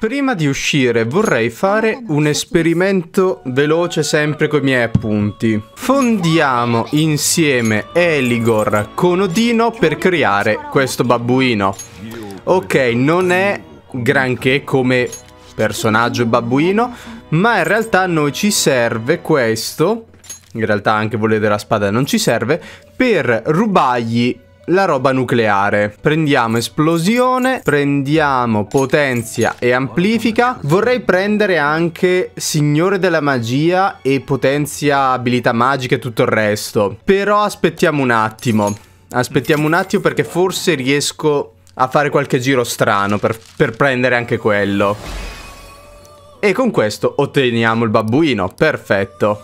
Prima di uscire vorrei fare un esperimento veloce sempre con i miei appunti. Fondiamo insieme Eligor con Odino per creare questo babbuino. Ok, non è granché come personaggio babbuino, ma in realtà a noi ci serve questo. In realtà anche volere la spada non ci serve, per rubargli la roba nucleare. Prendiamo esplosione, prendiamo potenzia e amplifica. Vorrei prendere anche signore della magia e potenzia abilità magiche e tutto il resto. Però aspettiamo un attimo. Aspettiamo un attimo perché forse riesco a fare qualche giro strano per prendere anche quello. E con questo otteniamo il babbuino. Perfetto.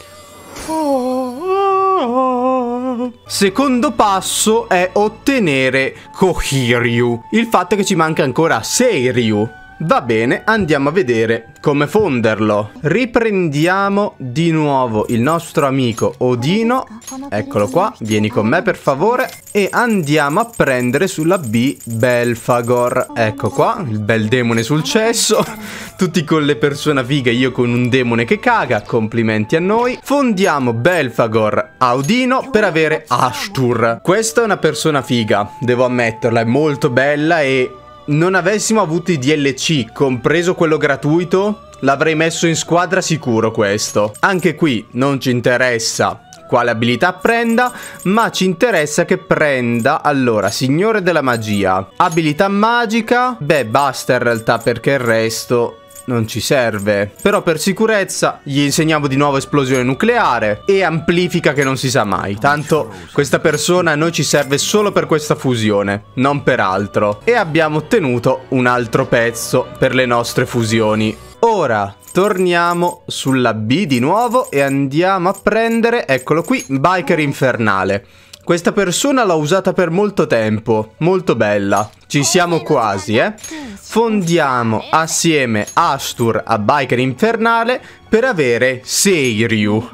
Secondo passo è ottenere Kohiryu. Il fatto è che ci manca ancora Seiryu. Va bene, andiamo a vedere come fonderlo. Riprendiamo di nuovo il nostro amico Odino. Eccolo qua, vieni con me per favore. E andiamo a prendere sulla B Belphegor. Ecco qua, il bel demone sul cesso. Tutti con le persone fighe, io con un demone che caga. Complimenti a noi. Fondiamo Belphegor a Odino per avere Ashtur. Questa è una persona figa, devo ammetterla, è molto bella e... non avessimo avuto i DLC, compreso quello gratuito, l'avrei messo in squadra sicuro questo. Anche qui non ci interessa quale abilità prenda, ma ci interessa che prenda, allora, signore della magia. Abilità magica, beh, basta in realtà perché il resto... non ci serve. Però per sicurezza gli insegniamo di nuovo esplosione nucleare e amplifica che non si sa mai. Tanto questa persona a noi ci serve solo per questa fusione, non per altro. E abbiamo ottenuto un altro pezzo per le nostre fusioni. Ora torniamo sulla B di nuovo e andiamo a prendere, eccolo qui, Biker Infernale. Questa persona l'ho usata per molto tempo, molto bella. Ci siamo quasi, Fondiamo assieme Ashtur a Biker Infernale per avere Seiryu.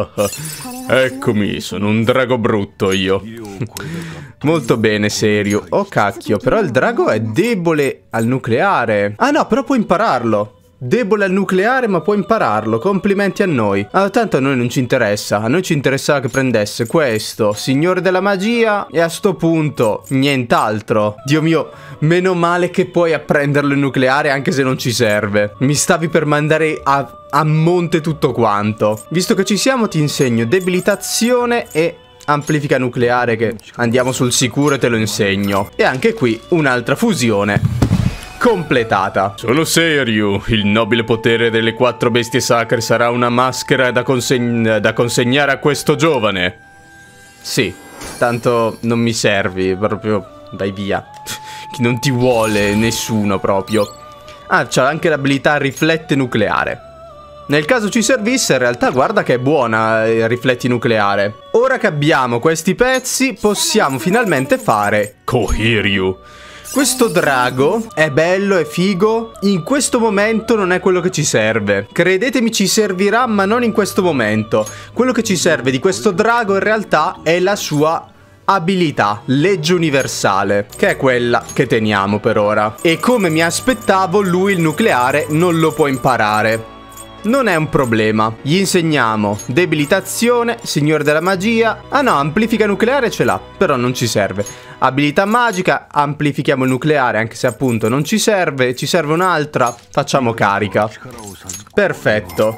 Eccomi, sono un drago brutto io. Molto bene Seiryu. Oh cacchio, però il drago è debole al nucleare. Ah no, però può impararlo. Debole al nucleare ma può impararlo. Complimenti a noi. Tanto a noi non ci interessa. A noi ci interessava che prendesse questo signore della magia e a sto punto nient'altro. Dio mio, meno male che puoi apprenderlo il nucleare anche se non ci serve. Mi stavi per mandare a monte tutto quanto. Visto che ci siamo ti insegno debilitazione e amplifica nucleare, che andiamo sul sicuro e te lo insegno. E anche qui un'altra fusione completata. Sono Seiryu, il nobile potere delle 4 bestie sacre sarà una maschera da consegnare a questo giovane. Sì, tanto non mi servi, proprio vai via. Non ti vuole nessuno proprio. Ah, c'ha anche l'abilità riflette nucleare. Nel caso ci servisse, in realtà guarda che è buona rifletti nucleare. Ora che abbiamo questi pezzi, possiamo finalmente fare Kohiryu. Questo drago è bello, è figo. In questo momento non è quello che ci serve. Credetemi, ci servirà, ma non in questo momento. Quello che ci serve di questo drago in realtà è la sua abilità, legge universale, che è quella che teniamo per ora. E come mi aspettavo, lui il nucleare non lo può imparare. Non è un problema. Gli insegniamo debilitazione, signore della magia. Ah no, amplifica nucleare ce l'ha, però non ci serve. Abilità magica, amplifichiamo il nucleare, anche se appunto non ci serve. Ci serve un'altra, facciamo carica. Perfetto.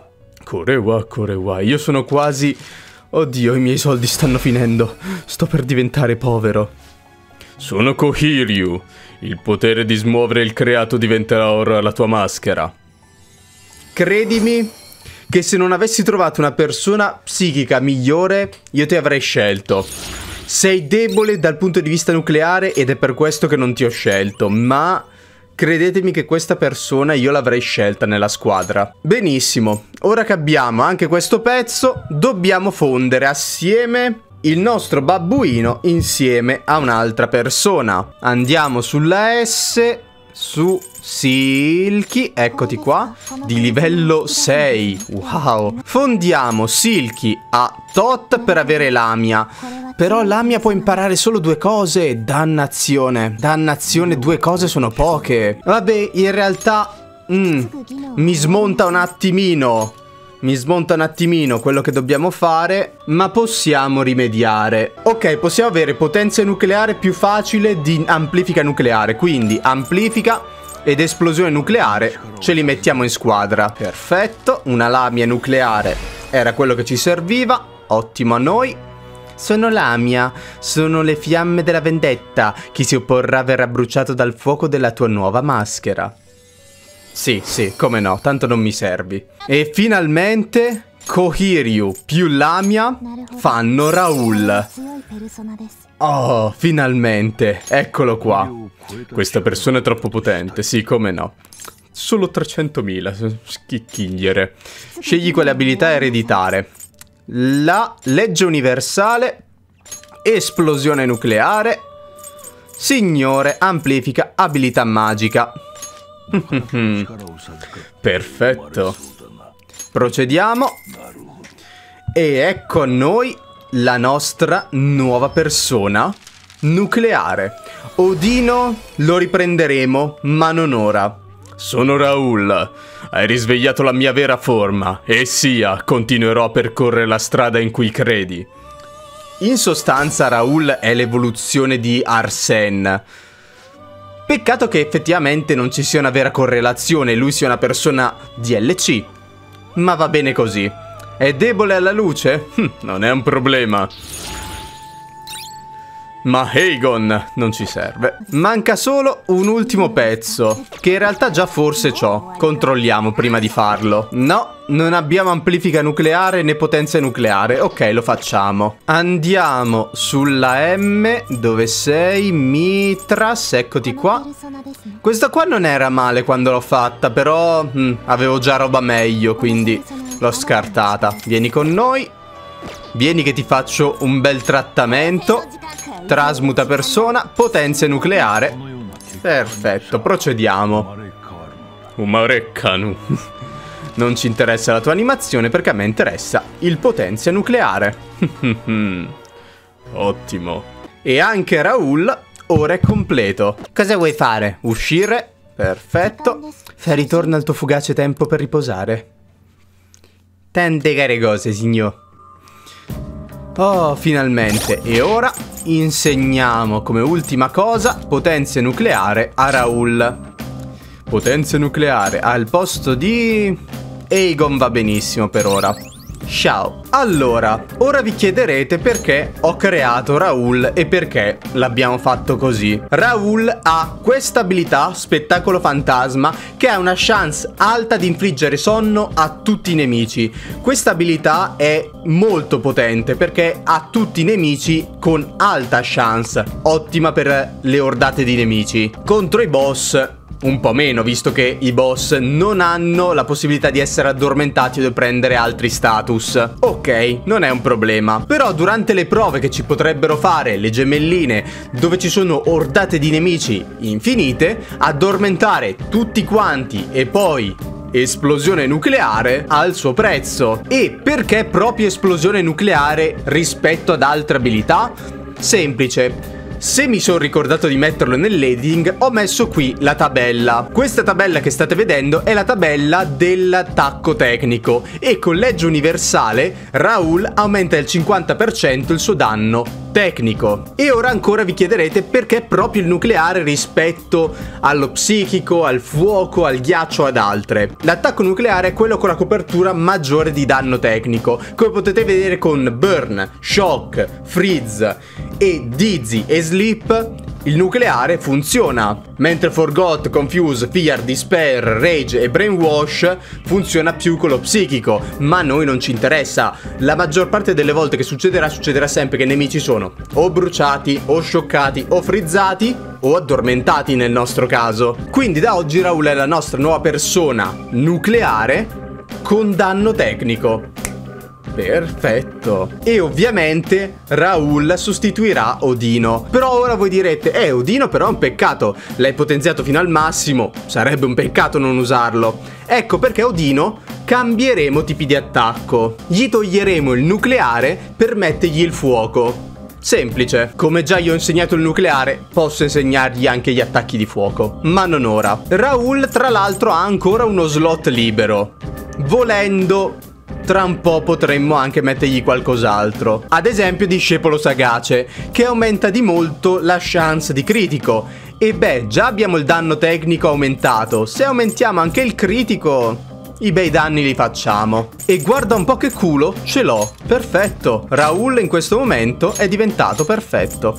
Korewa, io sono quasi... oddio, i miei soldi stanno finendo. Sto per diventare povero. Sono Kohiryu. Il potere di smuovere il creato diventerà ora la tua maschera. Credimi che se non avessi trovato una persona psichica migliore, io ti avrei scelto. Sei debole dal punto di vista nucleare ed è per questo che non ti ho scelto, ma credetemi che questa persona io l'avrei scelta nella squadra. Benissimo, ora che abbiamo anche questo pezzo, dobbiamo fondere assieme il nostro babbuino insieme a un'altra persona. Andiamo sulla S... su Silky, eccoti qua, di livello 6. Wow. Fondiamo Silky a tot per avere Lamia. Però Lamia può imparare solo 2 cose. Dannazione. Dannazione, 2 cose sono poche. Vabbè, in realtà mi smonta un attimino. Mi smonta un attimino quello che dobbiamo fare, ma possiamo rimediare. Ok, possiamo avere potenza nucleare più facile di amplifica nucleare. Quindi amplifica ed esplosione nucleare ce li mettiamo in squadra. Perfetto, una Lamia nucleare era quello che ci serviva. Ottimo a noi. Sono Lamia, sono le fiamme della vendetta. Chi si opporrà verrà bruciato dal fuoco della tua nuova maschera. Sì, come no, tanto non mi servi. E finalmente Kohiryu più Lamia fanno Raul. Oh, finalmente, eccolo qua. Questa persona è troppo potente, sì, come no. Solo 300.000, schicchigliere. Scegli quale abilità ereditare. La legge universale, esplosione nucleare, signore amplifica abilità magica. Perfetto. Procediamo. E ecco a noi la nostra nuova persona nucleare. Odino lo riprenderemo, ma non ora. Sono Raul. Hai risvegliato la mia vera forma e sia, continuerò a percorrere la strada in cui credi. In sostanza Raul è l'evoluzione di Arsène. Peccato che effettivamente non ci sia una vera correlazione, lui sia una persona DLC. Ma va bene così. È debole alla luce? Non è un problema. Ma Aegon non ci serve. Manca solo un ultimo pezzo, che in realtà già forse c'ho. Controlliamo prima di farlo. No, non abbiamo amplifica nucleare né potenza nucleare. Ok, lo facciamo. Andiamo sulla M. Dove sei? Mitras, eccoti qua. Questa qua non era male quando l'ho fatta, però avevo già roba meglio, quindi l'ho scartata. Vieni con noi. Vieni che ti faccio un bel trattamento. Trasmuta persona, potenza nucleare. Perfetto, procediamo. Umarekkanu. Non ci interessa la tua animazione perché a me interessa il potenza nucleare. Ottimo. E anche Raul ora è completo. Cosa vuoi fare? Uscire? Perfetto. Fai ritorno al tuo fugace tempo per riposare. Tante care cose, signor. Oh, finalmente. E ora insegniamo come ultima cosa potenza nucleare a Raul. Potenza nucleare al posto di Aegon va benissimo per ora. Ciao. Allora, ora vi chiederete perché ho creato Raul e perché l'abbiamo fatto così. Raul ha questa abilità, spettacolo fantasma, che ha una chance alta di infliggere sonno a tutti i nemici. Questa abilità è molto potente perché ha tutti i nemici con alta chance, ottima per le ordate di nemici. Contro i boss un po' meno, visto che i boss non hanno la possibilità di essere addormentati o di prendere altri status. Ok, non è un problema. Però durante le prove che ci potrebbero fare le gemelline, dove ci sono ordate di nemici infinite, addormentare tutti quanti e poi esplosione nucleare ha il suo prezzo. E perché proprio esplosione nucleare rispetto ad altre abilità? Semplice. Se mi sono ricordato di metterlo nell'editing, ho messo qui la tabella. Questa tabella che state vedendo è la tabella dell'attacco tecnico e con legge universale Raul aumenta del 50% il suo danno tecnico. E ora ancora vi chiederete perché proprio il nucleare rispetto allo psichico, al fuoco, al ghiaccio ad altre. L'attacco nucleare è quello con la copertura maggiore di danno tecnico, come potete vedere con Burn, Shock, Freeze e Dizzy e Sleep. Il nucleare funziona, mentre Forgot, Confuse, Fear, Despair, Rage e Brainwash funziona più con lo psichico, ma a noi non ci interessa. La maggior parte delle volte che succederà sempre che i nemici sono o bruciati, o scioccati, o frizzati, o addormentati nel nostro caso. Quindi da oggi Raul è la nostra nuova persona nucleare con danno tecnico. Perfetto. E ovviamente Raul sostituirà Odino. Però ora voi direte, Odino però è un peccato, l'hai potenziato fino al massimo, sarebbe un peccato non usarlo. Ecco perché Odino cambieremo tipi di attacco. Gli toglieremo il nucleare per mettergli il fuoco. Semplice, come già io ho insegnato il nucleare, posso insegnargli anche gli attacchi di fuoco, ma non ora. Raul tra l'altro ha ancora uno slot libero. Volendo, tra un po' potremmo anche mettergli qualcos'altro. Ad esempio discepolo sagace, che aumenta di molto la chance di critico. E beh, già abbiamo il danno tecnico aumentato. Se aumentiamo anche il critico, i bei danni li facciamo. E guarda un po' che culo, ce l'ho. Perfetto. Raul in questo momento è diventato perfetto.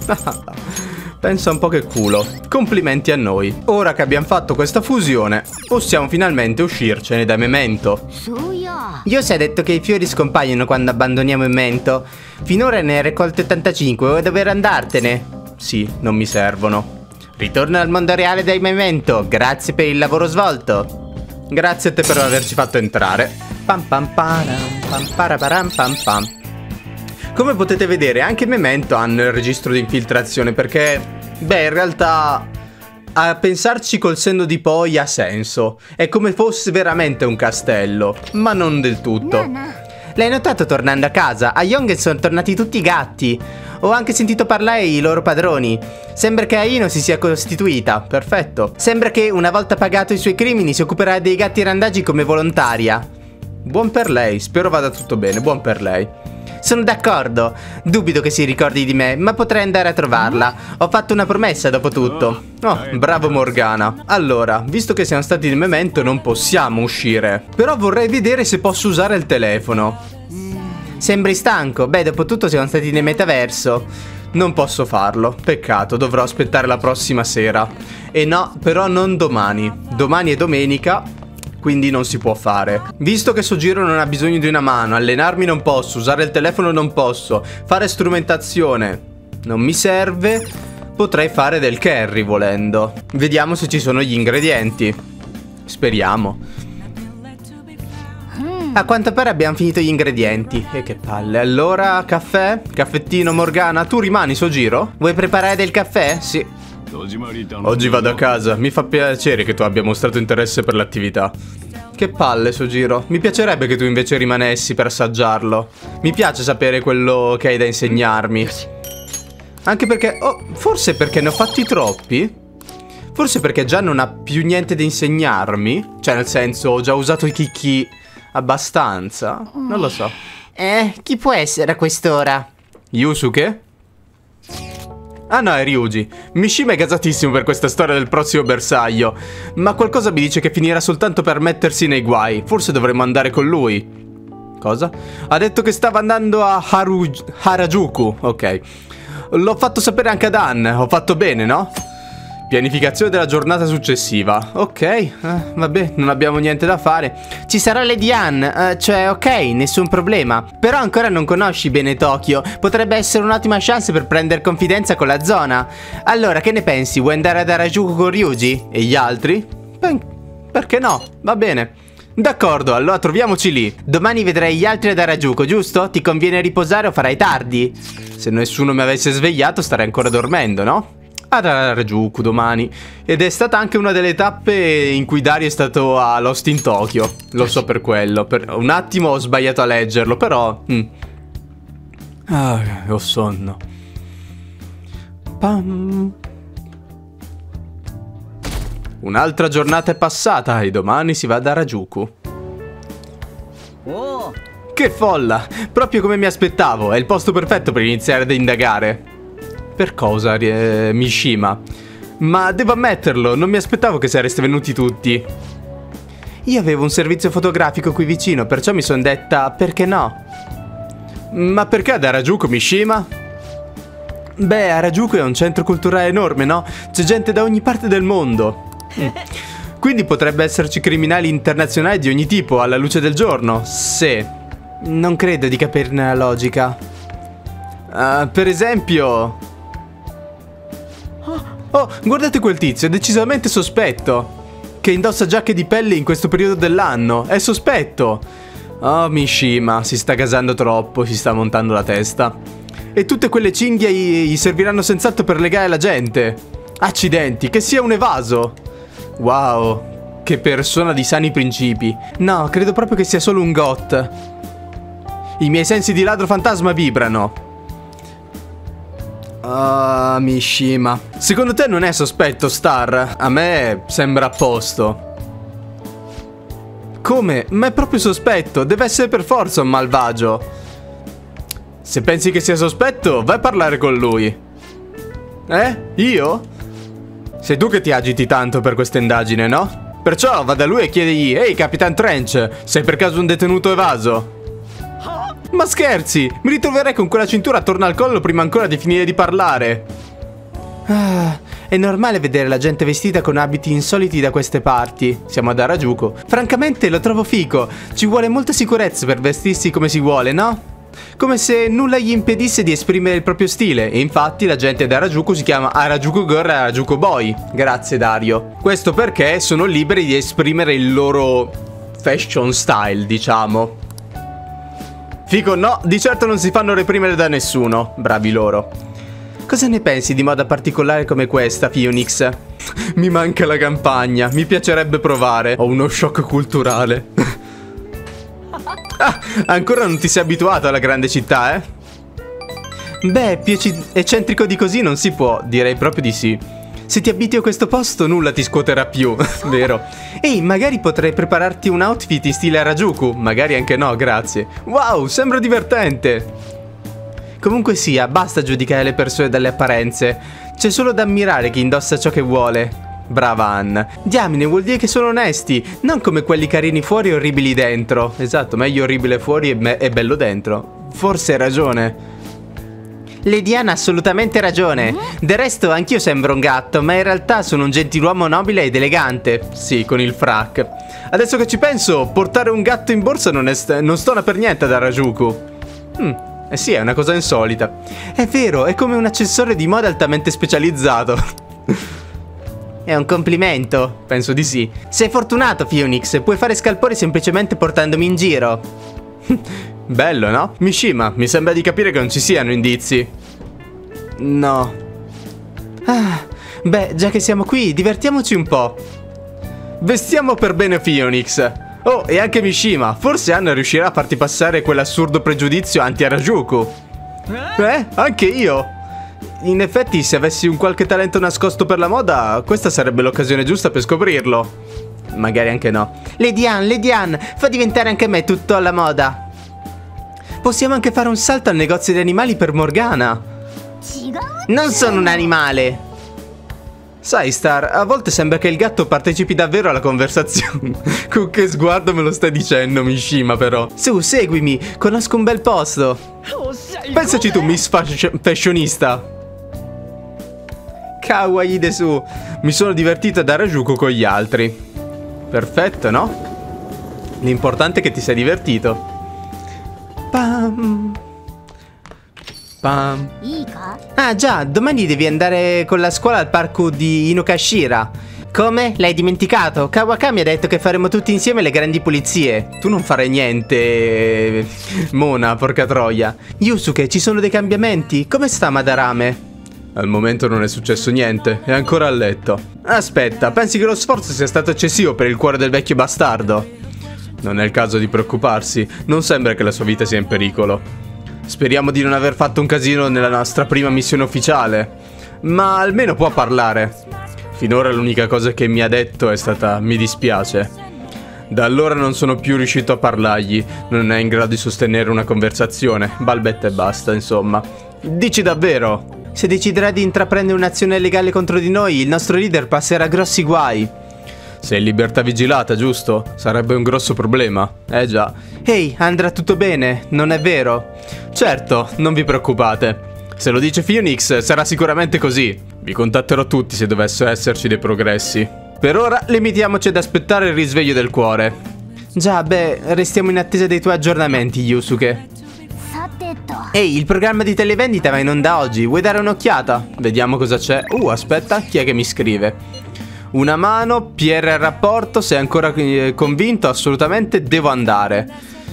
Pensa un po' che culo. Complimenti a noi. Ora che abbiamo fatto questa fusione, possiamo finalmente uscircene da Memento. Io si è detto che i fiori scompaiono quando abbandoniamo Memento. Finora ne hai raccolto 85, vuoi dover andartene? Sì, non mi servono. Ritorno al mondo reale dai Memento. Grazie per il lavoro svolto. Grazie a te per averci fatto entrare. Pam pam param, pam paraparam pam pam. Come potete vedere anche Memento hanno il registro di infiltrazione perché, beh, in realtà a pensarci col senno di poi ha senso. È come fosse veramente un castello, ma non del tutto. L'hai notato tornando a casa? A Yonge sono tornati tutti i gatti. Ho anche sentito parlare i loro padroni. Sembra che Aino si sia costituita. Perfetto. Sembra che una volta pagato i suoi crimini si occuperà dei gatti randagi come volontaria. Buon per lei, spero vada tutto bene, buon per lei. Sono d'accordo. Dubito che si ricordi di me, ma potrei andare a trovarla. Ho fatto una promessa dopo tutto. Oh, bravo Morgana. Allora, visto che siamo stati in Memento non possiamo uscire. Però vorrei vedere se posso usare il telefono. Sembri stanco. Beh, dopo tutto siamo stati nel metaverso. Non posso farlo. Peccato, dovrò aspettare la prossima sera. E no, però non domani. Domani è domenica, quindi non si può fare. Visto che Sojiro non ha bisogno di una mano, allenarmi non posso, usare il telefono non posso, fare strumentazione non mi serve, potrei fare del carry volendo. Vediamo se ci sono gli ingredienti. Speriamo. A quanto pare abbiamo finito gli ingredienti. E che palle. Allora, caffè? Caffettino Morgana, tu rimani Sojiro? Vuoi preparare del caffè? Sì. Oggi vado a casa. Mi fa piacere che tu abbia mostrato interesse per l'attività. Che palle Sojiro. Mi piacerebbe che tu invece rimanessi per assaggiarlo. Mi piace sapere quello che hai da insegnarmi. Anche perché... oh, forse perché ne ho fatti troppi? Forse perché già non ha più niente da insegnarmi? Cioè nel senso, ho già usato i Kiki abbastanza? Non lo so. Chi può essere a quest'ora? Yusuke? Ah no, è Ryuji. Mishima è gasatissimo per questa storia del prossimo bersaglio, ma qualcosa mi dice che finirà soltanto per mettersi nei guai. Forse dovremmo andare con lui. Cosa? Ha detto che stava andando a Harajuku. Ok. L'ho fatto sapere anche ad Anne. Ho fatto bene, no? Pianificazione della giornata successiva. Ok, vabbè, non abbiamo niente da fare. Ci sarà Lady Anne, cioè ok, nessun problema. Però ancora non conosci bene Tokyo. Potrebbe essere un'ottima chance per prendere confidenza con la zona. Allora, che ne pensi? Vuoi andare ad Harajuku con Ryuji? E gli altri? Beh, perché no? Va bene. D'accordo, allora troviamoci lì. Domani vedrai gli altri ad Harajuku, giusto? Ti conviene riposare o farai tardi? Se nessuno mi avesse svegliato starei ancora dormendo, no? Ad Harajuku domani. Ed è stata anche una delle tappe in cui Dario è stato a Lost in Tokyo. Lo so per quello. Per un attimo ho sbagliato a leggerlo, però ho sonno. Pam. Un'altra giornata è passata e domani si va ad Harajuku. Oh. Che folla! Proprio come mi aspettavo. È il posto perfetto per iniziare ad indagare. Per cosa, Mishima? Ma devo ammetterlo, non mi aspettavo che sareste venuti tutti. Io avevo un servizio fotografico qui vicino, perciò mi sono detta, perché no? Ma perché ad Harajuku, Mishima? Beh, Harajuku è un centro culturale enorme, no? C'è gente da ogni parte del mondo. Quindi potrebbe esserci criminali internazionali di ogni tipo, alla luce del giorno. Sì. Non credo di capirne la logica. Per esempio... Oh, guardate quel tizio, è decisamente sospetto. Che indossa giacche di pelle in questo periodo dell'anno. È sospetto. Oh, Mishima, si sta gasando troppo, si sta montando la testa. E tutte quelle cinghie gli serviranno senz'altro per legare la gente. Accidenti, che sia un evaso. Wow, che persona di sani principi. No, credo proprio che sia solo un got. I miei sensi di ladro fantasma vibrano. Ah, Mishima. Secondo te non è sospetto, Star? A me sembra a posto. Come? Ma è proprio sospetto, deve essere per forza un malvagio. Se pensi che sia sospetto, vai a parlare con lui. Io? Sei tu che ti agiti tanto per questa indagine, no? Perciò va da lui e chiedigli: ehi, Capitan Trench, sei per caso un detenuto evaso? Ma scherzi, mi ritroverei con quella cintura attorno al collo prima ancora di finire di parlare. È normale vedere la gente vestita con abiti insoliti da queste parti. Siamo ad Harajuku. Francamente lo trovo fico. Ci vuole molta sicurezza per vestirsi come si vuole, no? Come se nulla gli impedisse di esprimere il proprio stile. E infatti la gente ad Harajuku si chiama Harajuku Girl e Harajuku Boy. Grazie Dario. Questo perché sono liberi di esprimere il loro fashion style, diciamo. Fico no, di certo non si fanno reprimere da nessuno. Bravi loro. Cosa ne pensi di moda particolare come questa, Phoenix? Mi manca la campagna, mi piacerebbe provare. Ho uno shock culturale. Ah, ancora non ti sei abituato alla grande città, eh? Beh, più eccentrico di così non si può, direi proprio di sì. Se ti abiti a questo posto nulla ti scuoterà più, vero? Ehi, magari potrei prepararti un outfit in stile Harajuku. Magari anche no, grazie. Wow, sembra divertente. Comunque sia, basta giudicare le persone dalle apparenze. C'è solo da ammirare chi indossa ciò che vuole. Brava Anna. Diamine, vuol dire che sono onesti, non come quelli carini fuori e orribili dentro. Esatto, meglio orribile fuori e bello dentro. Forse hai ragione. Lady Anna ha assolutamente ragione. Del resto anch'io sembro un gatto, ma in realtà sono un gentiluomo nobile ed elegante. Sì, con il frac. Adesso che ci penso, portare un gatto in borsa non stona per niente ad Harajuku. Eh sì, è una cosa insolita. È vero, è come un accessorio di moda altamente specializzato. È un complimento? Penso di sì. Sei fortunato, Phoenix. Puoi fare scalpori semplicemente portandomi in giro. Bello, no? Mishima, mi sembra di capire che non ci siano indizi. No. Beh, già che siamo qui, divertiamoci un po'. Vestiamo per bene Phoenix. Oh, e anche Mishima. Forse Anna riuscirà a farti passare quell'assurdo pregiudizio anti-Harajuku. Anche io. In effetti, se avessi un qualche talento nascosto per la moda, questa sarebbe l'occasione giusta per scoprirlo. Magari anche no. Lady Anne, fa diventare anche me tutto alla moda. Possiamo anche fare un salto al negozio di animali per Morgana. Non sono un animale. Sai, Star, a volte sembra che il gatto partecipi davvero alla conversazione. Con che sguardo me lo stai dicendo, Mishima, però. Su, seguimi, conosco un bel posto. Pensaci tu, Miss Fashionista. Kawaii desu. Mi sono divertito ad Harajuku con gli altri. Perfetto, no? L'importante è che ti sei divertito. Pam. Pam. Ah già, domani devi andare con la scuola al parco di Inokashira. Come? L'hai dimenticato? Kawakami ha detto che faremo tutti insieme le grandi pulizie. Tu non farai niente, Mona, porca troia. Yusuke, ci sono dei cambiamenti? Come sta Madarame? Al momento non è successo niente, è ancora a letto. Aspetta, pensi che lo sforzo sia stato eccessivo per il cuore del vecchio bastardo? Non è il caso di preoccuparsi, non sembra che la sua vita sia in pericolo. Speriamo di non aver fatto un casino nella nostra prima missione ufficiale, ma almeno può parlare. Finora l'unica cosa che mi ha detto è stata "mi dispiace". Da allora non sono più riuscito a parlargli, non è in grado di sostenere una conversazione, balbetta e basta, insomma. Dici davvero? Se deciderà di intraprendere un'azione legale contro di noi, il nostro leader passerà grossi guai. Sei in libertà vigilata, giusto? Sarebbe un grosso problema. Già. Ehi, andrà tutto bene, non è vero? Certo, non vi preoccupate. Se lo dice Phoenix, sarà sicuramente così. Vi contatterò tutti se dovessero esserci dei progressi. Per ora, limitiamoci ad aspettare il risveglio del cuore. Già, beh, restiamo in attesa dei tuoi aggiornamenti, Yusuke. Ehi, il programma di televendita va in onda oggi, vuoi dare un'occhiata? Vediamo cosa c'è. Aspetta, chi è che mi scrive? Una mano, Pierre al rapporto, sei ancora convinto? Assolutamente devo andare.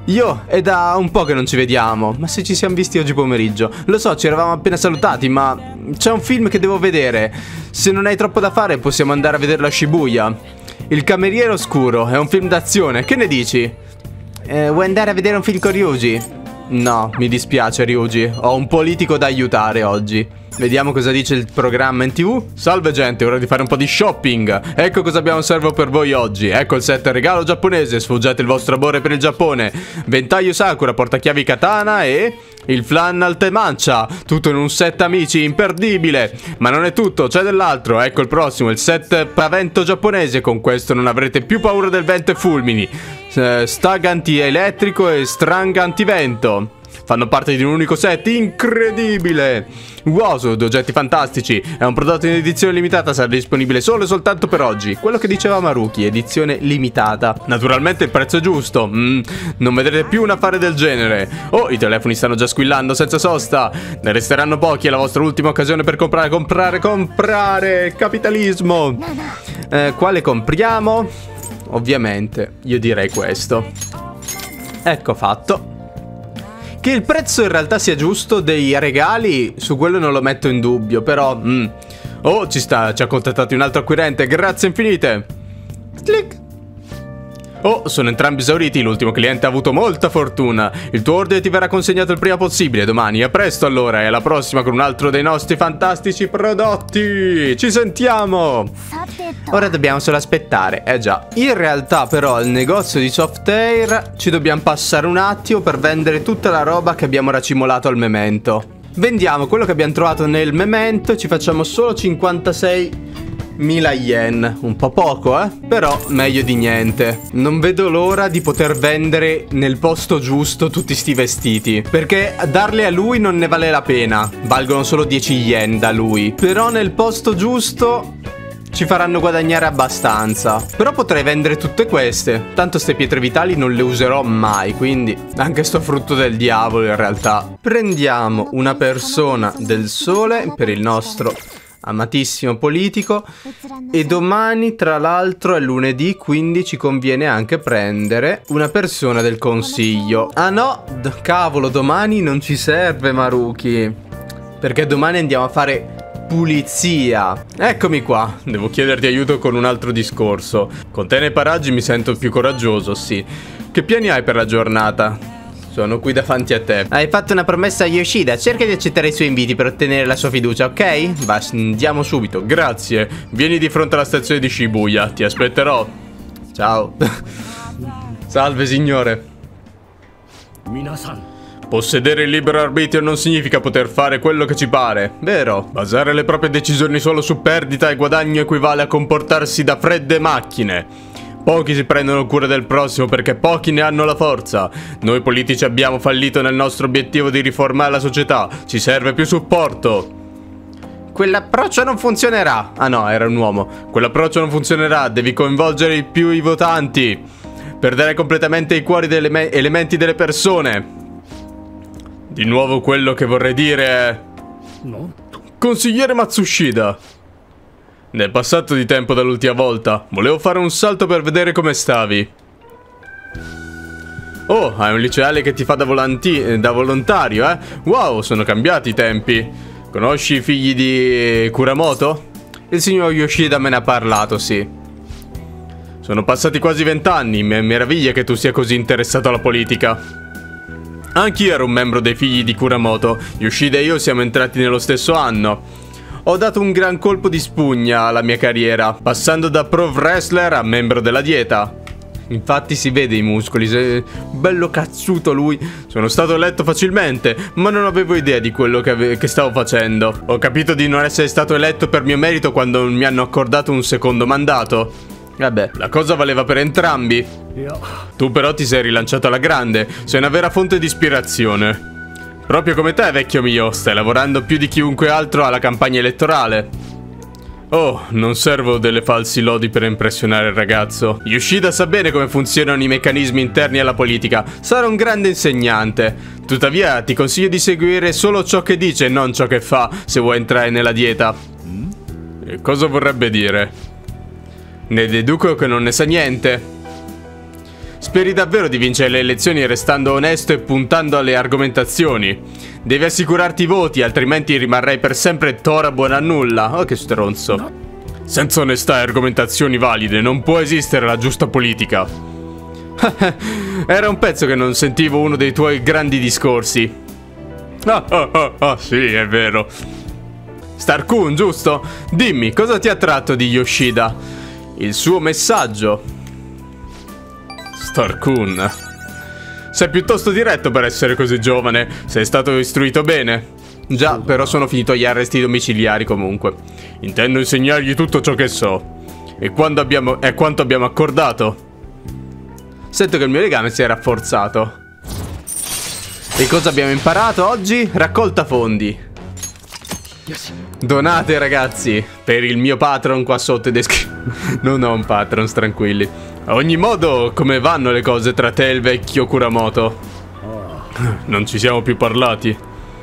Io è da un po' che non ci vediamo, ma se ci siamo visti oggi pomeriggio. Lo so, ci eravamo appena salutati, ma c'è un film che devo vedere. Se non hai troppo da fare possiamo andare a vederlo a Shibuya. Il cameriere oscuro, è un film d'azione, che ne dici? Vuoi andare a vedere un film con Ryuji? No, mi dispiace Ryuji, ho un politico da aiutare oggi. Vediamo cosa dice il programma in TV. Salve gente, ora di fare un po' di shopping. Ecco cosa abbiamo in serbo per voi oggi. Ecco il set regalo giapponese, sfoggiate il vostro amore per il Giappone. Ventaglio Sakura, portachiavi katana e il flan al tè mancia. Tutto in un set amici, imperdibile. Ma non è tutto, c'è dell'altro. Ecco il prossimo, il set pavento giapponese. Con questo non avrete più paura del vento e fulmini. Stag antielettrico e strang antivento. Fanno parte di un unico set incredibile. Wow, sono due oggetti fantastici. È un prodotto in edizione limitata, sarà disponibile solo e soltanto per oggi. Quello che diceva Maruki, edizione limitata. Naturalmente il prezzo è giusto. Non vedrete più un affare del genere. Oh, i telefoni stanno già squillando senza sosta. Ne resteranno pochi, è la vostra ultima occasione per comprare. Capitalismo. Quale compriamo? Ovviamente, io direi questo. Ecco fatto. Che il prezzo in realtà sia giusto dei regali, su quello non lo metto in dubbio, però... Oh, ci ha contattato un altro acquirente, grazie infinite! Clic! Oh, sono entrambi esauriti, l'ultimo cliente ha avuto molta fortuna. Il tuo ordine ti verrà consegnato il prima possibile, domani. A presto allora, e alla prossima con un altro dei nostri fantastici prodotti! Ci sentiamo! Ora dobbiamo solo aspettare, già. In realtà però al negozio di Softair ci dobbiamo passare un attimo per vendere tutta la roba che abbiamo racimolato al memento. Vendiamo quello che abbiamo trovato nel memento, ci facciamo solo 56.000 yen. Un po' poco, però meglio di niente. Non vedo l'ora di poter vendere nel posto giusto tutti sti vestiti, perché darli a lui non ne vale la pena. Valgono solo 10 yen da lui. Però nel posto giusto ci faranno guadagnare abbastanza. Però potrei vendere tutte queste. Tanto ste pietre vitali non le userò mai, quindi anche sto frutto del diavolo in realtà. Prendiamo una persona del sole per il nostro amatissimo politico. E domani tra l'altro è lunedì, quindi ci conviene anche prendere una persona del consiglio. Ah no, cavolo, domani non ci serve Maruki, perché domani andiamo a fare pulizia. Eccomi qua, devo chiederti aiuto con un altro discorso. Con te nei paraggi mi sento più coraggioso, sì. Che piani hai per la giornata? Sono qui davanti a te. Hai fatto una promessa a Yoshida, cerca di accettare i suoi inviti per ottenere la sua fiducia, ok? Va, andiamo subito. Grazie, vieni di fronte alla stazione di Shibuya, ti aspetterò. Ciao. Salve signore. Minasan. Possedere il libero arbitrio non significa poter fare quello che ci pare, vero? Basare le proprie decisioni solo su perdita e guadagno equivale a comportarsi da fredde macchine. Pochi si prendono cura del prossimo perché pochi ne hanno la forza. Noi politici abbiamo fallito nel nostro obiettivo di riformare la società. Ci serve più supporto. Quell'approccio non funzionerà. Ah no, era un uomo. Quell'approccio non funzionerà, devi coinvolgere i votanti. Perderai completamente i cuori delle elementi delle persone. Di nuovo quello che vorrei dire è... No. Consigliere Matsushida. Nel passato di tempo dall'ultima volta, volevo fare un salto per vedere come stavi. Oh, hai un liceale che ti fa da volontario, eh? Wow, sono cambiati i tempi. Conosci i figli di Kuramoto? Il signor Yoshida me ne ha parlato, sì. Sono passati quasi 20 anni, mi meraviglia che tu sia così interessato alla politica. Anch'io ero un membro dei figli di Kuramoto. Yoshida e io siamo entrati nello stesso anno. Ho dato un gran colpo di spugna alla mia carriera, passando da pro wrestler a membro della dieta. Infatti si vede i muscoli, bello cazzuto lui. Sono stato eletto facilmente, ma non avevo idea di quello che stavo facendo. Ho capito di non essere stato eletto per mio merito quando mi hanno accordato un secondo mandato. Vabbè, la cosa valeva per entrambi. Tu però ti sei rilanciato alla grande, sei una vera fonte di ispirazione. Proprio come te, vecchio mio, stai lavorando più di chiunque altro alla campagna elettorale. Oh, non servo delle falsi lodi per impressionare il ragazzo. Yoshida sa bene come funzionano i meccanismi interni alla politica, sarà un grande insegnante. Tuttavia, ti consiglio di seguire solo ciò che dice e non ciò che fa, se vuoi entrare nella dieta. E cosa vorrebbe dire? Ne deduco che non ne sa niente. Speri davvero di vincere le elezioni restando onesto e puntando alle argomentazioni. Devi assicurarti i voti, altrimenti rimarrai per sempre Tora Buonannulla. Oh, che stronzo. Senza onestà e argomentazioni valide non può esistere la giusta politica. Era un pezzo che non sentivo uno dei tuoi grandi discorsi. Sì, è vero. Star-kun, giusto? Dimmi, cosa ti ha attratto di Yoshida? Il suo messaggio. Star-kun, sei piuttosto diretto per essere così giovane. Sei stato istruito bene. Già, però sono finito agli arresti domiciliari comunque. Intendo insegnargli tutto ciò che so. E quanto abbiamo accordato. Sento che il mio legame si è rafforzato. E cosa abbiamo imparato oggi? Raccolta fondi. Donate, ragazzi, per il mio patron qua sotto in descrizione. Non ho un patron, tranquilli. A ogni modo, come vanno le cose tra te e il vecchio Kuramoto? Non ci siamo più parlati.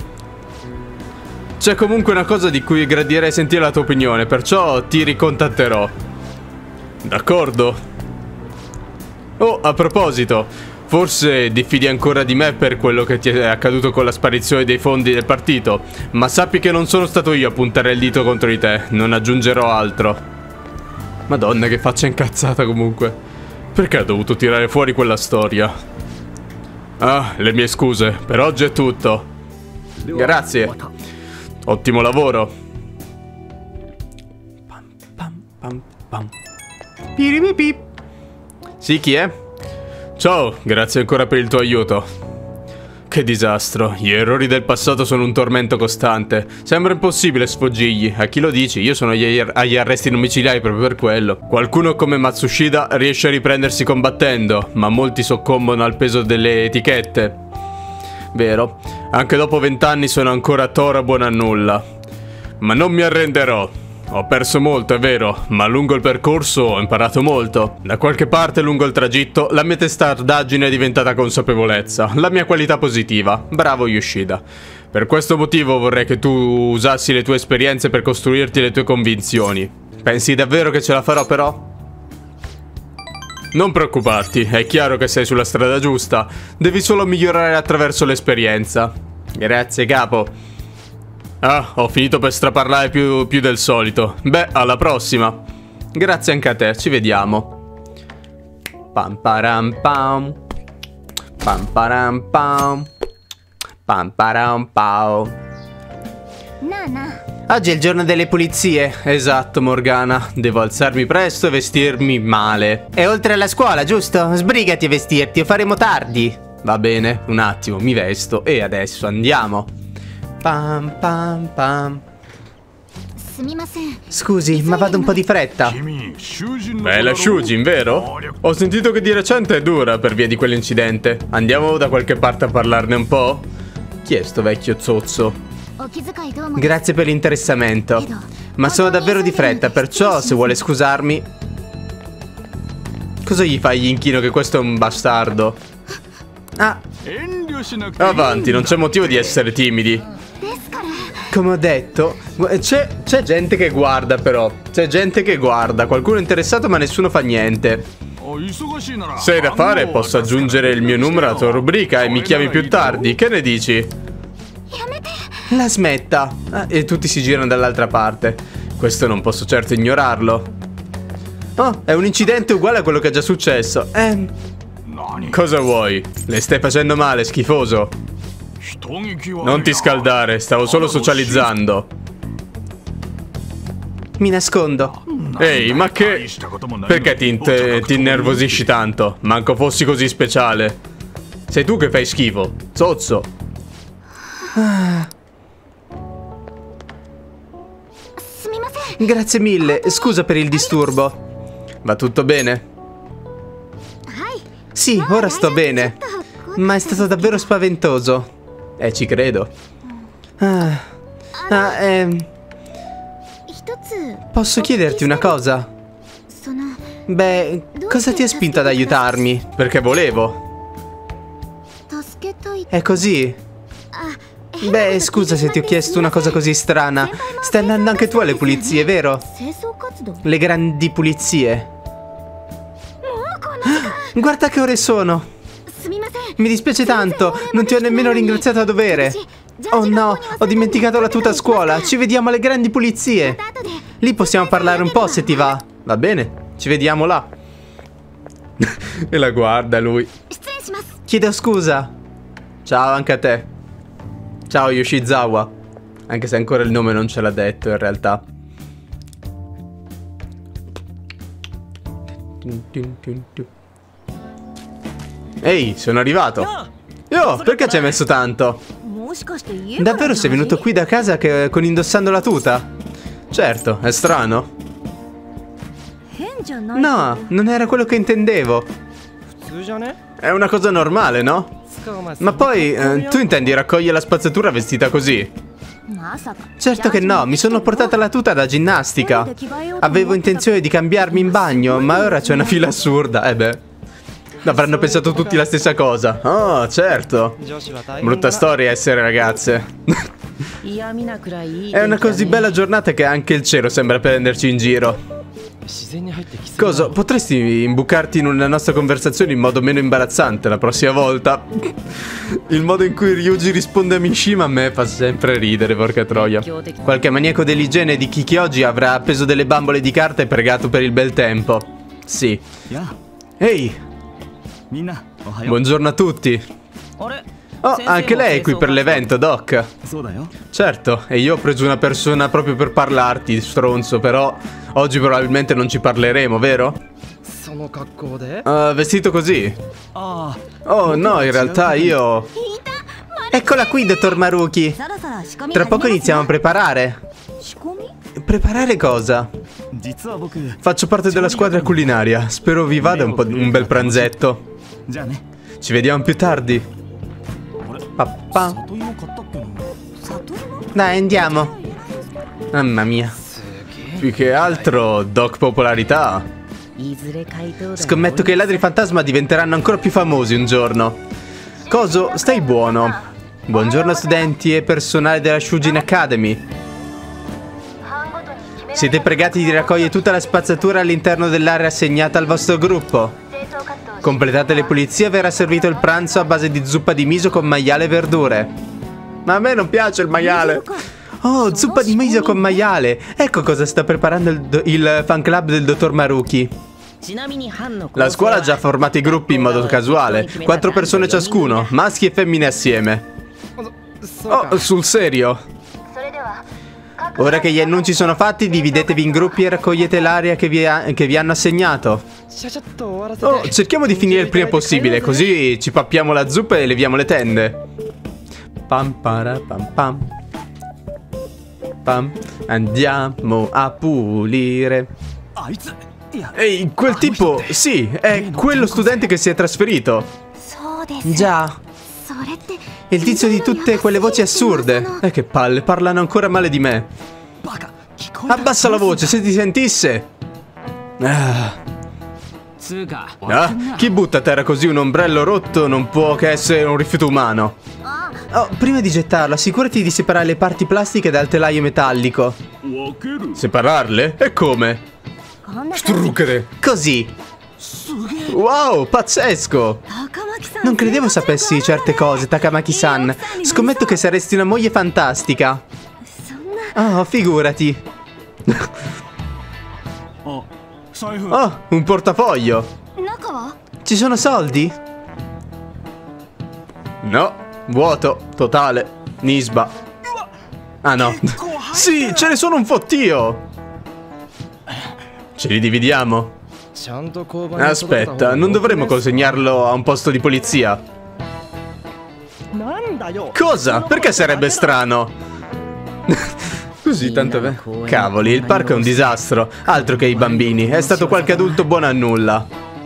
C'è comunque una cosa di cui gradirei sentire la tua opinione, perciò ti ricontatterò. D'accordo. Oh, a proposito, forse diffidi ancora di me per quello che ti è accaduto con la sparizione dei fondi del partito, ma sappi che non sono stato io a puntare il dito contro di te, non aggiungerò altro. Madonna, che faccia incazzata comunque. Perché ha dovuto tirare fuori quella storia? Ah, le mie scuse, per oggi è tutto. Grazie. Ottimo lavoro. Sì, chi è? Ciao, grazie ancora per il tuo aiuto. Che disastro, gli errori del passato sono un tormento costante. Sembra impossibile sfuggirgli. A chi lo dici? Io sono agli arresti domiciliari proprio per quello. Qualcuno come Matsushida riesce a riprendersi combattendo, ma molti soccombono al peso delle etichette. Vero, anche dopo 20 anni sono ancora Tora Buonannulla. Ma non mi arrenderò. Ho perso molto, è vero, ma lungo il percorso ho imparato molto. Da qualche parte lungo il tragitto la mia testardaggine è diventata consapevolezza, la mia qualità positiva. Bravo Yoshida. Per questo motivo vorrei che tu usassi le tue esperienze per costruirti le tue convinzioni. Pensi davvero che ce la farò però? Non preoccuparti, è chiaro che sei sulla strada giusta. Devi solo migliorare attraverso l'esperienza. Grazie, capo. Ah, ho finito per straparlare più del solito. Beh, alla prossima. Grazie anche a te, ci vediamo. Pam param pam. Pam param pam. Pam param pam. Oggi è il giorno delle pulizie. Esatto, Morgana. Devo alzarmi presto e vestirmi male. È oltre alla scuola, giusto? Sbrigati a vestirti o faremo tardi. Va bene, un attimo, mi vesto e adesso andiamo. Pam pam pam. Scusi, ma vado un po' di fretta. Beh, la Shujin, vero? Ho sentito che di recente è dura per via di quell'incidente. Andiamo da qualche parte a parlarne un po'? Chi è sto vecchio zozzo? Grazie per l'interessamento. Ma sono davvero di fretta, perciò se vuole scusarmi... Cosa gli fai, gli inchino che questo è un bastardo? Ah. Avanti, non c'è motivo di essere timidi. Come ho detto, c'è gente che guarda però. C'è gente che guarda. Qualcuno è interessato ma nessuno fa niente. Se hai da fare posso aggiungere il mio numero alla tua rubrica e mi chiami più tardi. Che ne dici? La smetta. E tutti si girano dall'altra parte. Questo non posso certo ignorarlo. Oh, è un incidente uguale a quello che è già successo. Cosa vuoi? Le stai facendo male, schifoso. Non ti scaldare, stavo solo socializzando. Mi nascondo. Ehi, ma che... Perché ti innervosisci tanto? Manco fossi così speciale. Sei tu che fai schifo, zozzo. Grazie mille, scusa per il disturbo. Va tutto bene? Sì, ora sto bene. Ma è stato davvero spaventoso. Ci credo. Posso chiederti una cosa? Beh, cosa ti ha spinto ad aiutarmi? Perché volevo. È così? Beh, scusa se ti ho chiesto una cosa così strana. Stai andando anche tu alle pulizie, vero? Le grandi pulizie. Guarda che ore sono. Mi dispiace tanto, non ti ho nemmeno ringraziato a dovere. Oh no, ho dimenticato la tuta a scuola. Ci vediamo alle grandi pulizie. Lì possiamo parlare un po' se ti va. Va bene, ci vediamo là. E la guarda lui. Chiedo scusa. Ciao anche a te. Ciao Yoshizawa. Anche se ancora il nome non ce l'ha detto in realtà. Ehi, sono arrivato. Yo, perché ci hai messo tanto? Davvero sei venuto qui da casa con indossando la tuta? Certo, è strano. No, non era quello che intendevo. È una cosa normale, no? Ma poi, tu intendi raccogliere la spazzatura vestita così? Certo che no, mi sono portata la tuta da ginnastica. Avevo intenzione di cambiarmi in bagno, ma ora c'è una fila assurda. Beh, avranno pensato tutti la stessa cosa. Oh, certo. Brutta storia essere ragazze. È una così bella giornata che anche il cielo sembra prenderci in giro. Cosa? Potresti imbucarti in una nostra conversazione in modo meno imbarazzante la prossima volta? Il modo in cui Ryuji risponde a Mishima a me fa sempre ridere, porca troia. Qualche maniaco dell'igiene di Kikyoji avrà appeso delle bambole di carta e pregato per il bel tempo. Sì. Ehi! Buongiorno a tutti. Oh, anche lei è qui per l'evento, Doc. Certo, e io ho preso una persona proprio per parlarti, stronzo, però oggi probabilmente non ci parleremo, vero? Vestito così? Oh no, in realtà io... Eccola qui, dottor Maruki. Tra poco iniziamo a preparare. Preparare cosa? Faccio parte della squadra culinaria. Spero vi vada un bel pranzetto. Ci vediamo più tardi. Papà. Dai, andiamo. Mamma mia. Più che altro, Doc popolarità. Scommetto che i ladri fantasma diventeranno ancora più famosi un giorno. Coso, stai buono. Buongiorno studenti e personale della Shujin Academy. Siete pregati di raccogliere tutta la spazzatura all'interno dell'area assegnata al vostro gruppo. Completate le pulizie e verrà servito il pranzo a base di zuppa di miso con maiale e verdure. Ma a me non piace il maiale. Oh, zuppa di miso con maiale. Ecco cosa sta preparando il fan club del dottor Maruki. La scuola ha già formato i gruppi in modo casuale. 4 persone ciascuno, maschi e femmine assieme. Oh, sul serio? Ora che gli annunci sono fatti, dividetevi in gruppi e raccogliete l'area che vi hanno assegnato. Oh, cerchiamo di finire il prima possibile, così ci pappiamo la zuppa e leviamo le tende. Pam para pam pam. Pam. Andiamo a pulire. Ehi, quel tipo, sì, è quello studente che si è trasferito. Già. Il tizio di tutte quelle voci assurde. Che palle, parlano ancora male di me. Abbassa la voce, se ti sentisse. Chi butta a terra così un ombrello rotto non può che essere un rifiuto umano. Oh, prima di gettarlo, assicurati di separare le parti plastiche dal telaio metallico. Separarle? E come? Strucchere. Così. Wow, pazzesco. Non credevo sapessi certe cose, Takamaki-san. Scommetto che saresti una moglie fantastica. Oh, figurati. Oh, un portafoglio. Ci sono soldi? No, vuoto, totale. Nisba. Ah no. Sì, ce ne sono un fottio. Ce li dividiamo? Aspetta, non dovremmo consegnarlo a un posto di polizia? Cosa? Perché sarebbe strano? Così tanto... Cavoli, il parco è un disastro. Altro che i bambini. È stato qualche adulto buono a nulla.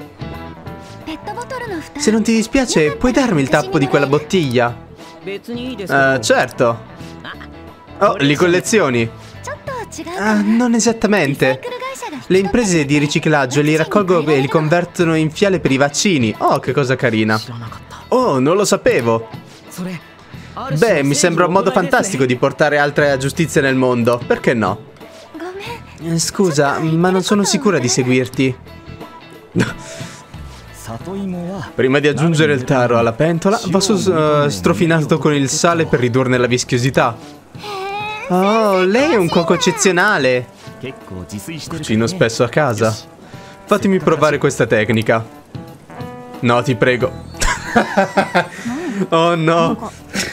Se non ti dispiace, puoi darmi il tappo di quella bottiglia? Certo. Oh, li collezioni? Non esattamente. Le imprese di riciclaggio li raccolgono e li convertono in fiale per i vaccini. Oh, che cosa carina. Oh, non lo sapevo. Beh, mi sembra un modo fantastico di portare altra giustizia nel mondo. Perché no? Scusa, ma non sono sicura di seguirti. Prima di aggiungere il taro alla pentola, va strofinato con il sale per ridurne la vischiosità. Oh, lei è un cuoco eccezionale. Cucino spesso a casa. Fatemi provare questa tecnica. No, ti prego. Oh no.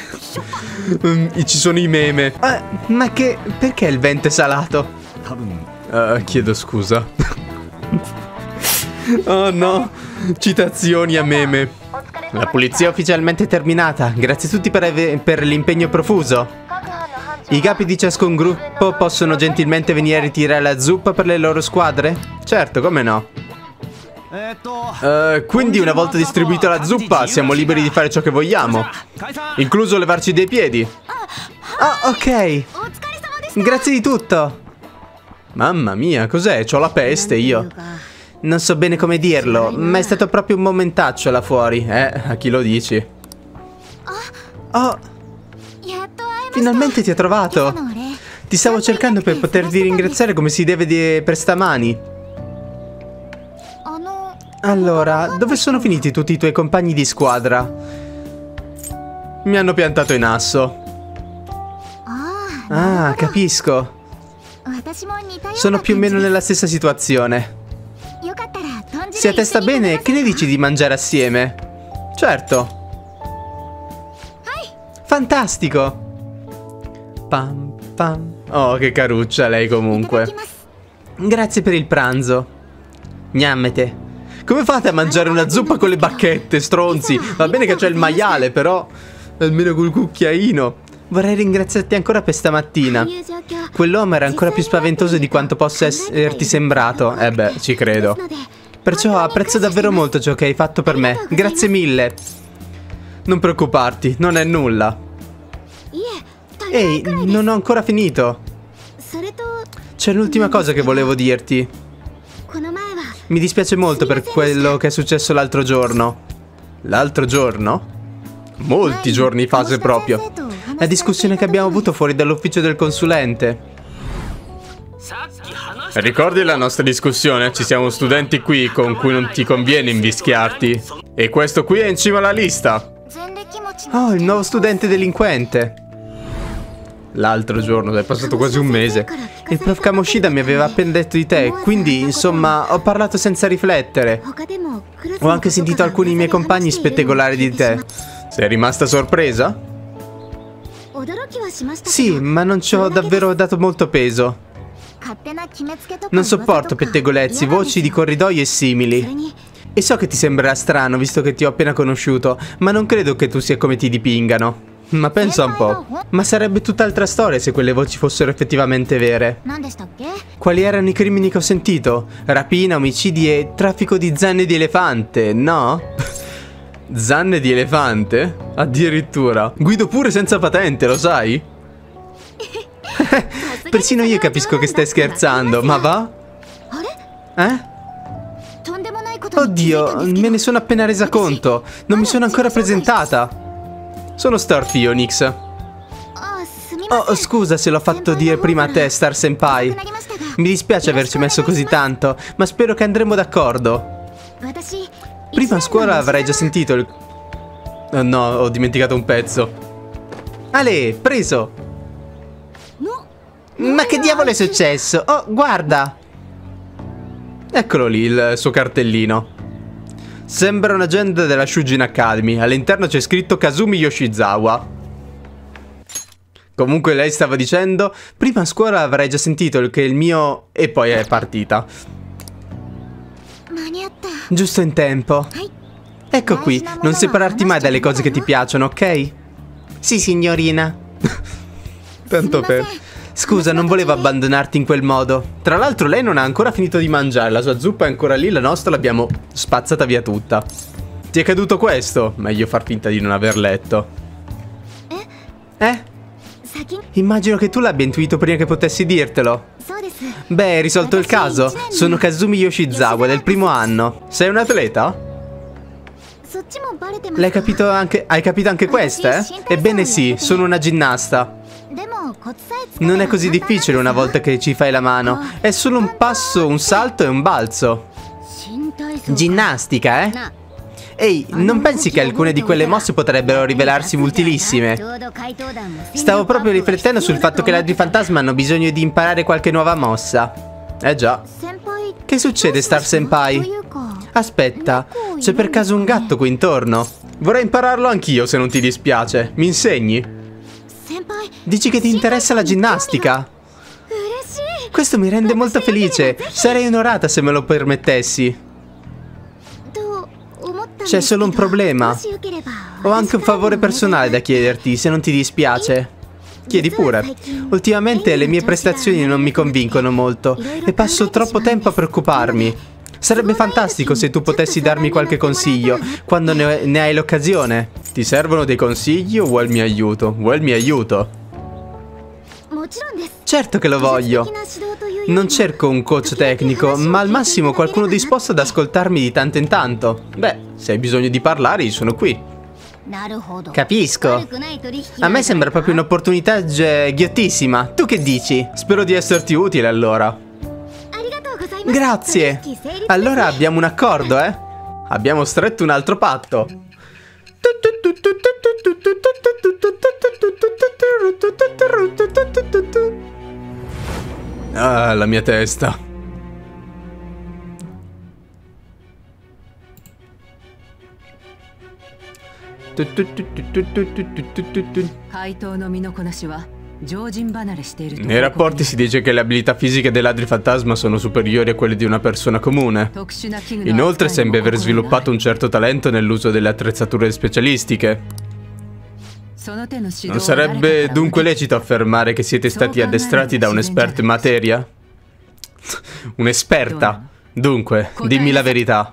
Ci sono i meme. Ma perché il vento è salato? Chiedo scusa. Oh no. Citazioni a meme. La pulizia è ufficialmente terminata. Grazie a tutti per l'impegno profuso. I capi di ciascun gruppo possono gentilmente venire a ritirare la zuppa per le loro squadre? Certo, come no. Quindi una volta distribuita la zuppa siamo liberi di fare ciò che vogliamo, incluso levarci dei piedi. Ah, ok. Grazie di tutto. Mamma mia, cos'è? C'ho la peste io. Non so bene come dirlo, ma è stato proprio un momentaccio là fuori. A chi lo dici? Oh, finalmente ti ho trovato. Ti stavo cercando per poterti ringraziare come si deve per stamani. Allora, dove sono finiti tutti i tuoi compagni di squadra? Mi hanno piantato in asso. Ah, capisco. Sono più o meno nella stessa situazione. Se a te sta bene, che ne dici di mangiare assieme? Certo. Fantastico. Pam pam. Oh, che caruccia lei comunque. Grazie per il pranzo. Gnammete. Come fate a mangiare una zuppa con le bacchette, stronzi? Va bene che c'è il maiale, però almeno col cucchiaino. Vorrei ringraziarti ancora per stamattina. Quell'uomo era ancora più spaventoso di quanto possa esserti sembrato. Beh, ci credo. Perciò apprezzo davvero molto ciò che hai fatto per me. Grazie mille. Non preoccuparti, non è nulla. Ehi, non ho ancora finito. C'è l'ultima cosa che volevo dirti. Mi dispiace molto per quello che è successo l'altro giorno. L'altro giorno? Molti giorni fa se proprio. La discussione che abbiamo avuto fuori dall'ufficio del consulente. Ricordi la nostra discussione? Ci siamo studenti qui con cui non ti conviene invischiarti. E questo qui è in cima alla lista. Oh, il nuovo studente delinquente. L'altro giorno, è passato quasi un mese. Il prof Kamoshida mi aveva appena detto di te, quindi, insomma, ho parlato senza riflettere. Ho anche sentito alcuni miei compagni spettegolare di te. Sei rimasta sorpresa? Sì, ma non ci ho davvero dato molto peso. Non sopporto pettegolezzi, voci di corridoio e simili. E so che ti sembrerà strano, visto che ti ho appena conosciuto, ma non credo che tu sia come ti dipingano. Ma pensa un po'. Ma sarebbe tutt'altra storia se quelle voci fossero effettivamente vere. Quali erano i crimini che ho sentito? Rapina, omicidi e traffico di zanne di elefante, no? Zanne di elefante? Addirittura. Guido pure senza patente, lo sai? Persino io capisco che stai scherzando, ma va? Oddio, me ne sono appena resa conto. Non mi sono ancora presentata. Sono Star Phoenix. Oh, scusa se l'ho fatto dire prima a te, Star Senpai. Mi dispiace averci messo così tanto, ma spero che andremo d'accordo. Prima a scuola avrai già sentito il... Oh no, ho dimenticato un pezzo. Ale, preso. Ma che diavolo è successo? Oh, guarda. Eccolo lì, il suo cartellino. Sembra un'agenda della Shujin Academy. All'interno c'è scritto Kazumi Yoshizawa. Comunque lei stava dicendo: prima a scuola avrai già sentito che il mio... E poi è partita. Giusto in tempo. Ecco qui, non separarti mai dalle cose che ti piacciono, ok? Sì, signorina. Tanto per... Scusa, non volevo abbandonarti in quel modo. Tra l'altro lei non ha ancora finito di mangiare. La sua zuppa è ancora lì, la nostra l'abbiamo spazzata via tutta. Ti è caduto questo? Meglio far finta di non aver letto. Immagino che tu l'abbia intuito prima che potessi dirtelo. Beh, hai risolto il caso. Sono Kazumi Yoshizawa, del primo anno. Sei un atleta? L'hai capito anche... Hai capito anche questa, eh? Ebbene sì, sono una ginnasta. Non è così difficile una volta che ci fai la mano. È solo un passo, un salto e un balzo. Ginnastica, eh? Ehi, non pensi che alcune di quelle mosse potrebbero rivelarsi utilissime? Stavo proprio riflettendo sul fatto che i ladri fantasma hanno bisogno di imparare qualche nuova mossa. Già. Che succede, Star Senpai? Aspetta, c'è per caso un gatto qui intorno? Vorrei impararlo anch'io, se non ti dispiace. Mi insegni? Dici che ti interessa la ginnastica? Questo mi rende molto felice. Sarei onorata se me lo permettessi. C'è solo un problema. Ho anche un favore personale da chiederti, se non ti dispiace. Chiedi pure. Ultimamente le mie prestazioni non mi convincono molto e passo troppo tempo a preoccuparmi. Sarebbe fantastico se tu potessi darmi qualche consiglio quando ne hai l'occasione. Ti servono dei consigli o vuoi il mio aiuto? Vuoi il mio aiuto? Certo che lo voglio. Non cerco un coach tecnico, ma al massimo qualcuno disposto ad ascoltarmi di tanto in tanto. Beh, se hai bisogno di parlare, io sono qui. Capisco. A me sembra proprio un'opportunità ghiottissima. Tu che dici? Spero di esserti utile allora. Grazie. Allora abbiamo un accordo, eh? Abbiamo stretto un altro patto. Ah, la mia testa. Nei rapporti si dice che le abilità fisiche dei ladri fantasma sono superiori a quelle di una persona comune. Inoltre sembra aver sviluppato un certo talento nell'uso delle attrezzature specialistiche. Non sarebbe dunque lecito affermare che siete stati addestrati da un esperto in materia? Un'esperta? Dunque, dimmi la verità.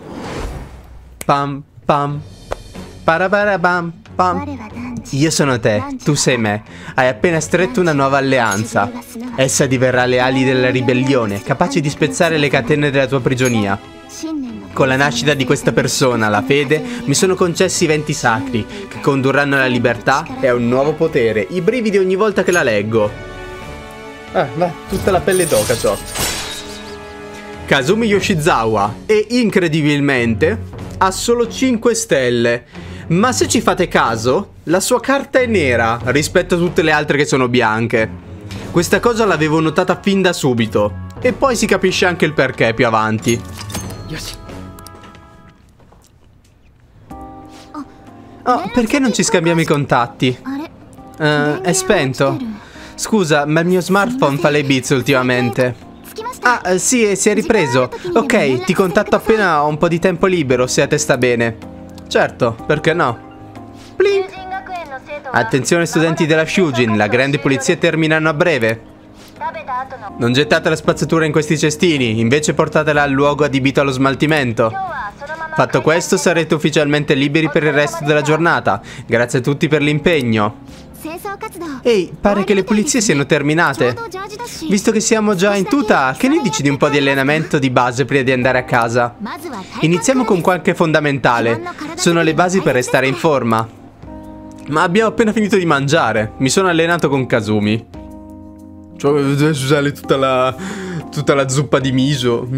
Pam pam. Parabarabam pam. Io sono te, tu sei me. Hai appena stretto una nuova alleanza. Essa diverrà le ali della ribellione, capaci di spezzare le catene della tua prigionia. Con la nascita di questa persona, la fede, mi sono concessi venti sacri che condurranno alla libertà e a un nuovo potere. I brividi ogni volta che la leggo. Va, tutta la pelle d'oca c'ho. Kazumi Yoshizawa. E incredibilmente ha solo 5 stelle. Ma se ci fate caso, la sua carta è nera rispetto a tutte le altre che sono bianche. Questa cosa l'avevo notata fin da subito. E poi si capisce anche il perché più avanti. Oh, perché non ci scambiamo i contatti? È spento. Scusa, ma il mio smartphone fa le beats ultimamente. Ah, sì, si è ripreso. Ok, ti contatto appena ho un po' di tempo libero, se a te sta bene. Certo, perché no? Blink. Attenzione studenti della Shujin, la grande pulizia terminano a breve. Non gettate la spazzatura in questi cestini, invece portatela al luogo adibito allo smaltimento. Fatto questo, sarete ufficialmente liberi per il resto della giornata. Grazie a tutti per l'impegno. Ehi, pare che le pulizie siano terminate. Visto che siamo già in tuta, che ne dici di un po' di allenamento di base prima di andare a casa? Iniziamo con qualche fondamentale. Sono le basi per restare in forma. Ma abbiamo appena finito di mangiare. Mi sono allenato con Kazumi. Cioè, devo usare tutta la zuppa di miso.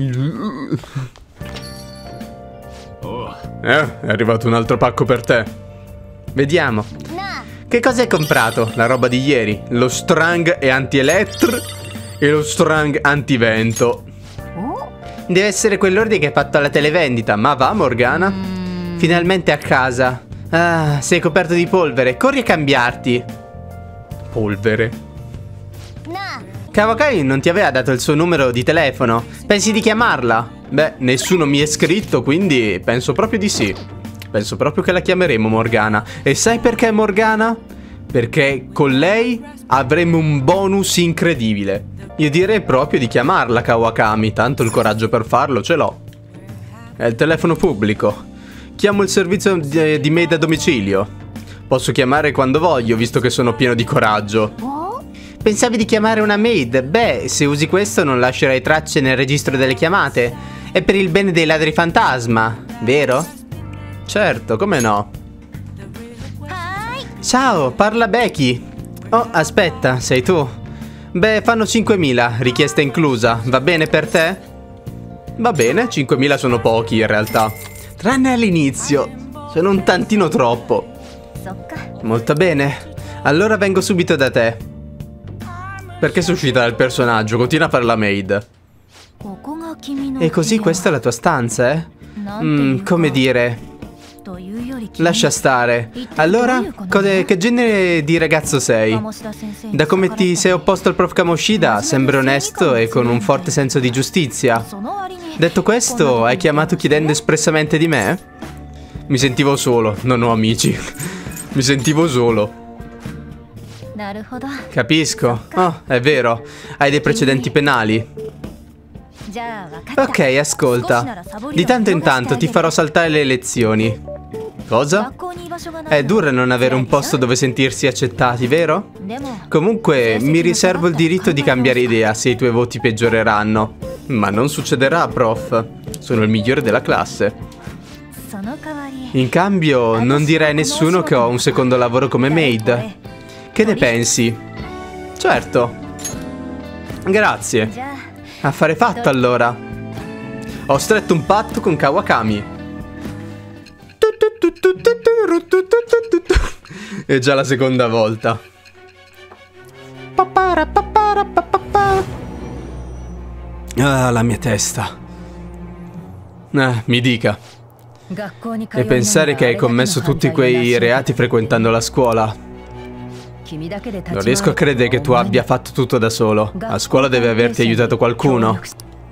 È arrivato un altro pacco per te. Vediamo. Che cosa hai comprato? La roba di ieri. Lo strang e anti-elettr e lo strang antivento. Deve essere quell'ordine che hai fatto alla televendita. Ma va, Morgana? Finalmente a casa. Ah, sei coperto di polvere. Corri a cambiarti. Polvere. Kawakami non ti aveva dato il suo numero di telefono. Pensi di chiamarla? Beh, nessuno mi è scritto, quindi penso proprio di sì. Penso proprio che la chiameremo Morgana. E sai perché Morgana? Perché con lei avremo un bonus incredibile. Io direi proprio di chiamarla Kawakami, tanto il coraggio per farlo ce l'ho. È il telefono pubblico. Chiamo il servizio di maid a domicilio. Posso chiamare quando voglio, visto che sono pieno di coraggio. Pensavi di chiamare una maid? Beh, se usi questo non lascerai tracce nel registro delle chiamate. È per il bene dei ladri fantasma, vero? Certo, come no? Ciao, parla Becky. Oh, aspetta, sei tu? Beh, fanno 5.000, richiesta inclusa. Va bene per te? Va bene, 5.000 sono pochi in realtà. Tranne all'inizio. Sono un tantino troppo. Molto bene. Allora vengo subito da te. Perché sei uscita dal personaggio? Continua a fare la maid. E così questa è la tua stanza, eh? Come dire... Lascia stare. Allora, che genere di ragazzo sei? Da come ti sei opposto al prof Kamoshida, sembri onesto e con un forte senso di giustizia. Detto questo, hai chiamato chiedendo espressamente di me? Mi sentivo solo, non ho amici. Mi sentivo solo. Capisco. Oh, è vero. Hai dei precedenti penali. Ok, ascolta. Di tanto in tanto ti farò saltare le lezioni. Cosa? È dura non avere un posto dove sentirsi accettati, vero? Comunque, mi riservo il diritto di cambiare idea se i tuoi voti peggioreranno. Ma non succederà, prof. Sono il migliore della classe. In cambio, non direi a nessuno che ho un secondo lavoro come maid. Che ne pensi? Certo. Grazie. Affare fatto allora. Ho stretto un patto con Kawakami. È già la seconda volta. Ah, la mia testa. Mi dica. E pensare che hai commesso tutti quei reati frequentando la scuola. Non riesco a credere che tu abbia fatto tutto da solo. A scuola deve averti aiutato qualcuno.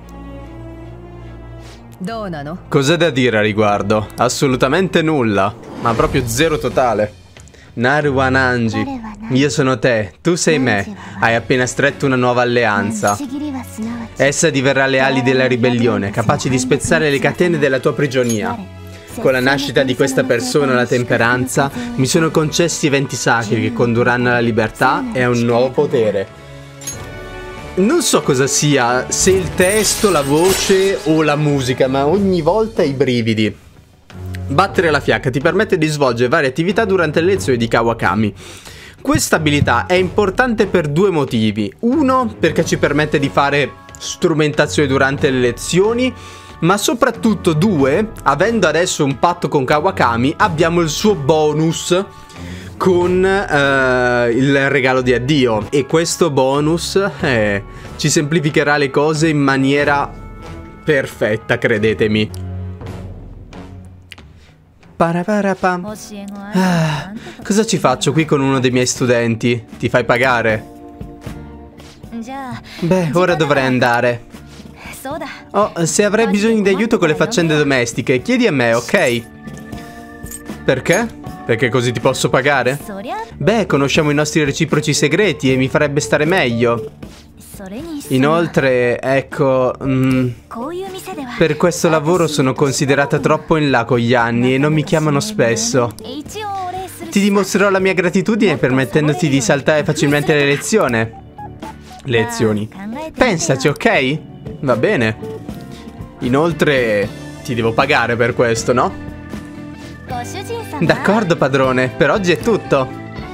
Cos'è da dire a riguardo? Assolutamente nulla. Ma proprio zero totale. Naruwa Nanji, io sono te, tu sei me. Hai appena stretto una nuova alleanza. Essa diverrà le ali della ribellione, capaci di spezzare le catene della tua prigionia. Con la nascita di questa persona alla temperanza, mi sono concessi eventi sacri che condurranno alla libertà e a un nuovo potere. Non so cosa sia, se il testo, la voce o la musica, ma ogni volta i brividi. Battere la fiacca ti permette di svolgere varie attività durante le lezioni di Kawakami. Questa abilità è importante per due motivi. Uno, perché ci permette di fare strumentazioni durante le lezioni. Ma soprattutto due, avendo adesso un patto con Kawakami, abbiamo il suo bonus con il regalo di addio. E questo bonus ci semplificherà le cose in maniera perfetta, credetemi. Cosa ci faccio qui con uno dei miei studenti? Ti fai pagare? Beh, ora dovrei andare. Oh, se avrai bisogno di aiuto con le faccende domestiche, chiedi a me, ok? Perché? Perché così ti posso pagare? Beh, conosciamo i nostri reciproci segreti e mi farebbe stare meglio. Inoltre, ecco, per questo lavoro sono considerata troppo in là con gli anni e non mi chiamano spesso. Ti dimostrerò la mia gratitudine permettendoti di saltare facilmente le lezioni. Pensaci, ok? Va bene. Inoltre ti devo pagare per questo, no? D'accordo, padrone. Per oggi è tutto.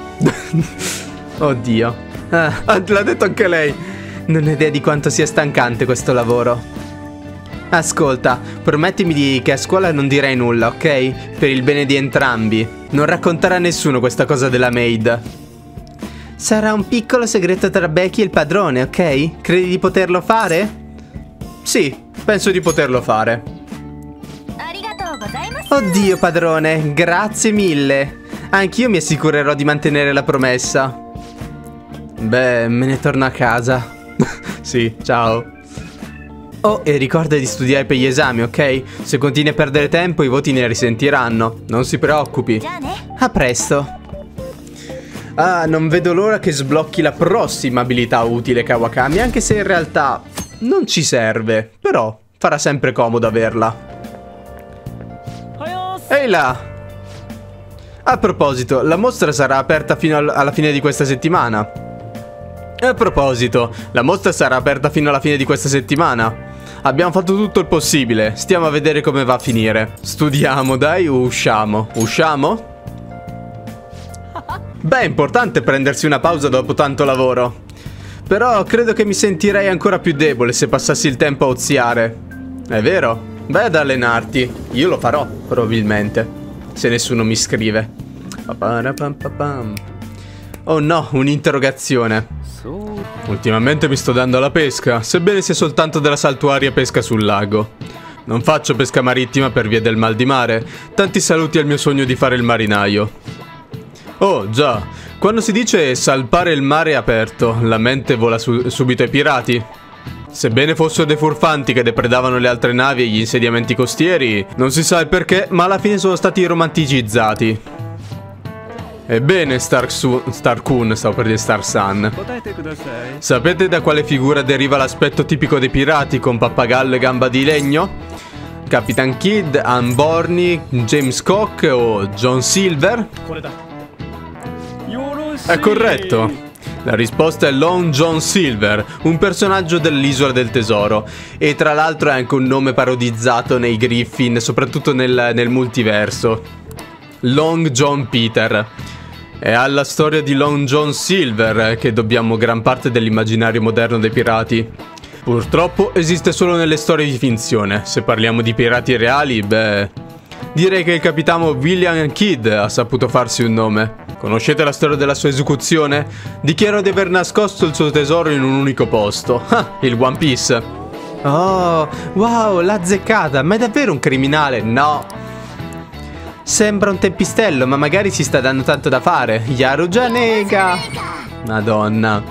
Oddio. L'ha detto anche lei. Non ho idea di quanto sia stancante questo lavoro. Ascolta, promettimi che a scuola non dirai nulla, ok? Per il bene di entrambi. Non raccontare a nessuno questa cosa della maid. Sarà un piccolo segreto tra Becky e il padrone, ok? Credi di poterlo fare? Sì, penso di poterlo fare. Oddio, padrone, grazie mille. Anch'io mi assicurerò di mantenere la promessa. Beh, me ne torno a casa. Sì, ciao. Oh, e ricorda di studiare per gli esami, ok? Se continui a perdere tempo, i voti ne risentiranno. Non si preoccupi. A presto. Ah, non vedo l'ora che sblocchi la prossima abilità utile Kawakami, anche se in realtà non ci serve, però farà sempre comodo averla. Ehi là! A proposito, la mostra sarà aperta fino alla fine di questa settimana. Abbiamo fatto tutto il possibile, stiamo a vedere come va a finire. Studiamo, dai, o usciamo? Usciamo? Beh, è importante prendersi una pausa dopo tanto lavoro. Però credo che mi sentirei ancora più debole se passassi il tempo a oziare. È vero? Vai ad allenarti. Io lo farò, probabilmente. Se nessuno mi scrive. Oh no, un'interrogazione. Ultimamente mi sto dando alla pesca, sebbene sia soltanto della saltuaria pesca sul lago. Non faccio pesca marittima per via del mal di mare. Tanti saluti al mio sogno di fare il marinaio. Oh, già. Quando si dice salpare il mare aperto, la mente vola subito ai pirati. Sebbene fossero dei furfanti che depredavano le altre navi e gli insediamenti costieri, non si sa il perché, ma alla fine sono stati romanticizzati. Ebbene, Starkun, stavo per dire Star Sun. Sapete da quale figura deriva l'aspetto tipico dei pirati con pappagallo e gamba di legno? Capitan Kidd, Anne Borny, James Cook o John Silver? È corretto. La risposta è Long John Silver, un personaggio dell'Isola del Tesoro. E tra l'altro è anche un nome parodizzato nei Griffin, soprattutto nel multiverso. Long John Peter. È alla storia di Long John Silver che dobbiamo gran parte dell'immaginario moderno dei pirati. Purtroppo esiste solo nelle storie di finzione. Se parliamo di pirati reali, beh, direi che il capitano William Kidd ha saputo farsi un nome. Conoscete la storia della sua esecuzione? Dichiarò di aver nascosto il suo tesoro in un unico posto. Il One Piece. Oh, wow, l'ha azzeccata. Ma è davvero un criminale? No. Sembra un tempistello, ma magari si sta dando tanto da fare. Yarujanega. Madonna.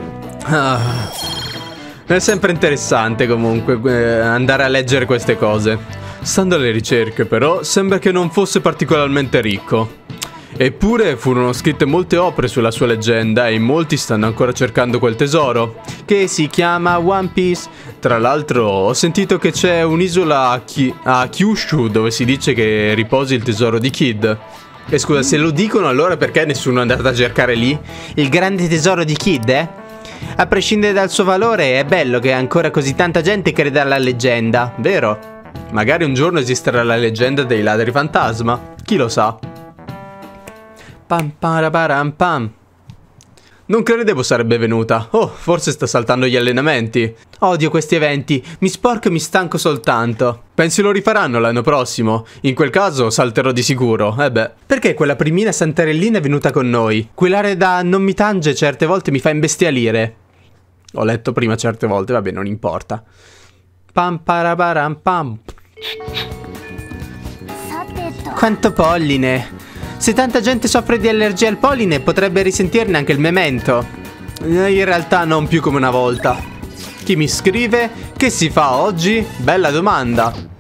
È sempre interessante comunque andare a leggere queste cose. Stando alle ricerche però, sembra che non fosse particolarmente ricco. Eppure furono scritte molte opere sulla sua leggenda e in molti stanno ancora cercando quel tesoro, che si chiama One Piece. Tra l'altro ho sentito che c'è un'isola a Kyushu dove si dice che riposi il tesoro di Kidd. E scusa, se lo dicono allora perché nessuno è andato a cercare lì? Il grande tesoro di Kidd, eh? A prescindere dal suo valore è bello che ancora così tanta gente creda alla leggenda, vero? Magari un giorno esisterà la leggenda dei ladri fantasma, chi lo sa? Pam paraparam pam. Non credevo sarebbe venuta. Oh, forse sta saltando gli allenamenti. Odio questi eventi, mi sporco e mi stanco soltanto. Pensi lo rifaranno l'anno prossimo? In quel caso salterò di sicuro, beh. Perché quella primina santarellina è venuta con noi? Quell'area da non mi tange certe volte mi fa imbestialire. Ho letto prima certe volte, vabbè, non importa. Pam paraparam pam. Quanto polline! Se tanta gente soffre di allergia al polline, potrebbe risentirne anche il memento. In realtà non più come una volta. Chi mi scrive? Che si fa oggi? Bella domanda.